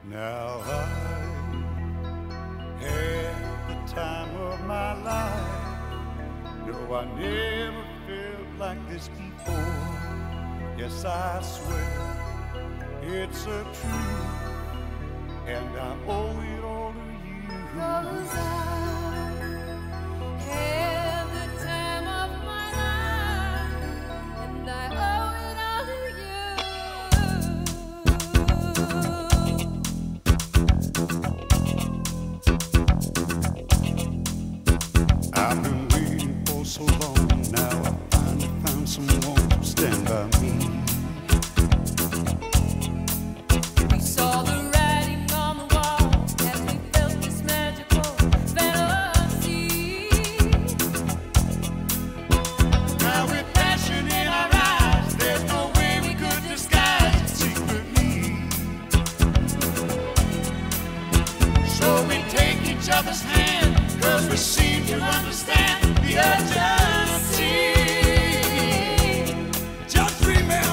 Now I had the time of my life. No, I never felt like this before. Yes, I swear it's a truth, and I owe it all to you. 'Cause I had the time of my life, and I owe it all to you. I've been waiting for so long. Now I finally found someone to stand by me. We saw the writing on the wall as we felt this magical fantasy. Now with passion in our eyes, there's no way we could disguise it secretly. So we take each other's hand, 'cause we seem to understand the urgency. Just remember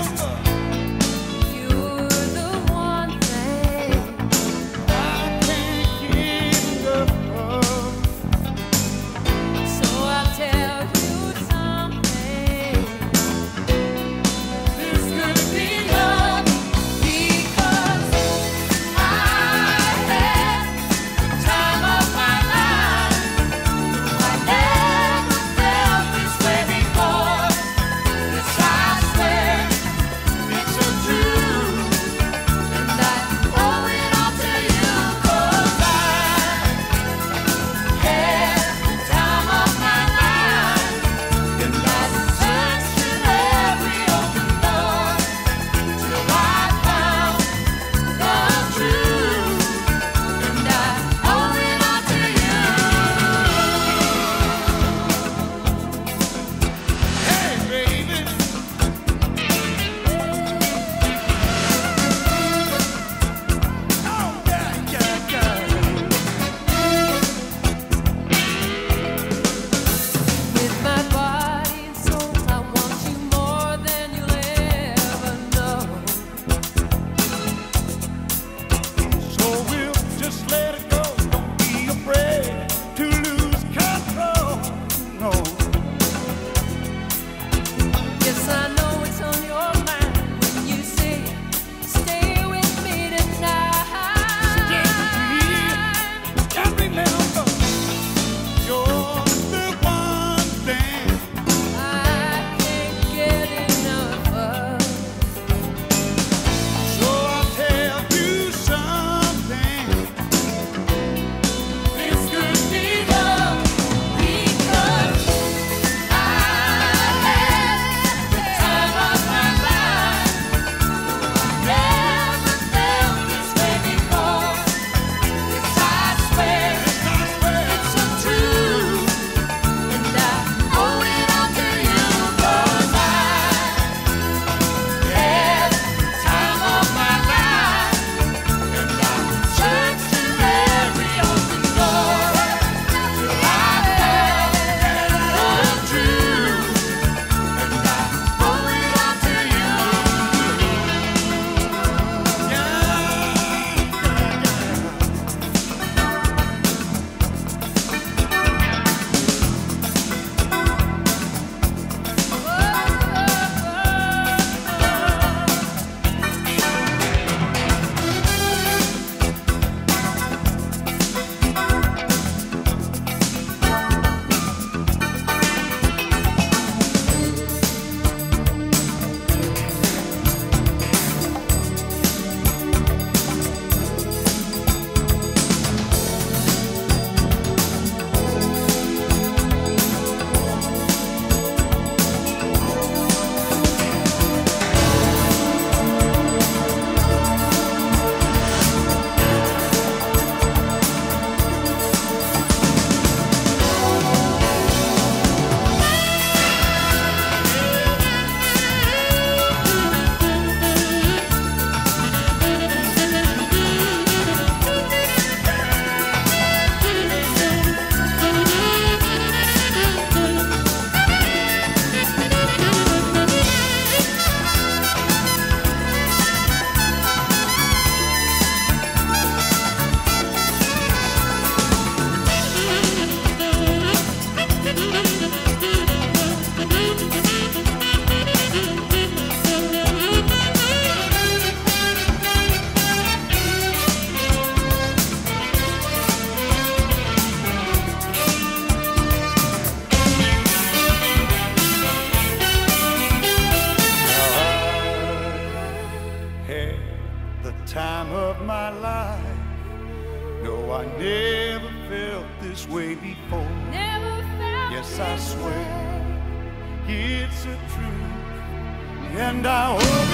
time of my life. No, I never felt this way before. Never felt Yes, this I swear way. it's a truth, and I hope